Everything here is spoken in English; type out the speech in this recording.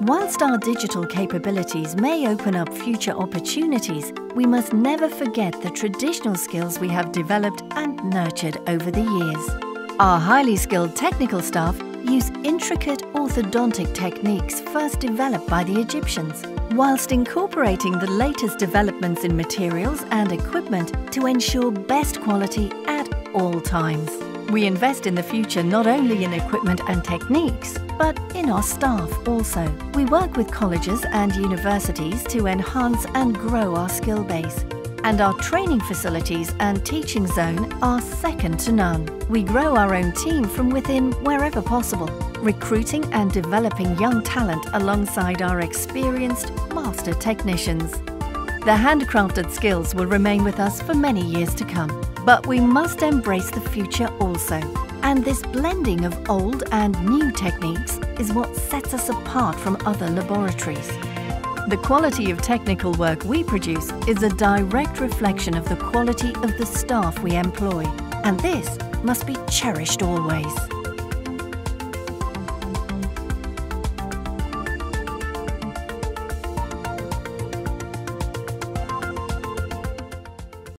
Whilst our digital capabilities may open up future opportunities, we must never forget the traditional skills we have developed and nurtured over the years. Our highly skilled technical staff use intricate orthodontic techniques first developed by the Egyptians, whilst incorporating the latest developments in materials and equipment to ensure best quality at all times. We invest in the future not only in equipment and techniques, but in our staff also. We work with colleges and universities to enhance and grow our skill base, and our training facilities and teaching zone are second to none. We grow our own team from within wherever possible, recruiting and developing young talent alongside our experienced master technicians. The handcrafted skills will remain with us for many years to come, but we must embrace the future also. And this blending of old and new techniques is what sets us apart from other laboratories. The quality of technical work we produce is a direct reflection of the quality of the staff we employ, and this must be cherished always.